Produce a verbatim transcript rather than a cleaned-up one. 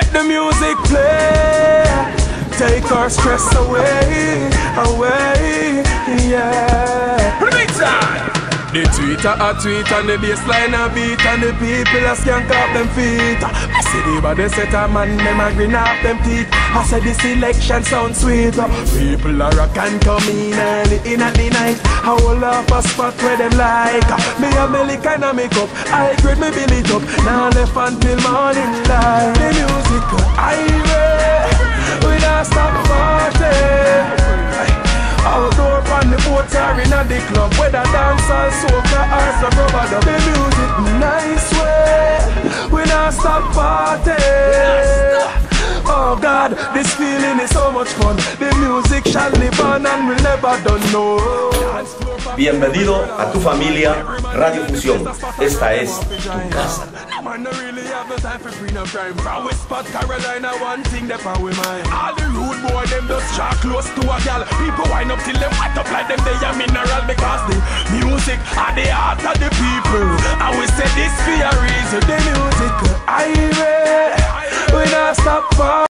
Let the music play, take our stress away, away, yeah. Big time. The tweeter a tweet and the bassline a beat and the people a skank up them feet. I see the body set a man, them a grin up them teeth. I said the selection sound sweet. People a rock and come in early in at the night. I hold up a spot where them like. Me a belly kind of make up, I grade me build it up. Now left until morning light. The music irate, we don't stop party. Outdoor on the boat or in a the club, whether dance or soca or some rubber dub. The music nice way, we don't stop party. Oh God, this feeling is so much fun. The music shall live on and we'll never done no. Bienvenido a tu familia Radio Fusión. Esta es tu casa. Man, no really have no time for free no crime. From West Spot, Carolina, one thing that power with mine. All the rude boy, them just shot close to a gal. People wind up till them white up like them they are mineral. Because the music are the heart of the people. I will say this for a reason. The music, I we not stop for